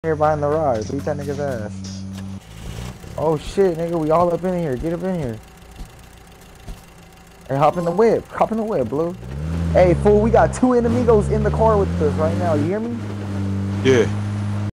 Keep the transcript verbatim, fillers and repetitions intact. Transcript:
here behind the rod. Beat that nigga's ass. Oh shit, nigga, we all up in here. Get up in here. Hey, hop in the whip. Hop in the whip, Blue. Hey, fool, we got two enemigos in the car with us right now. You hear me? Yeah.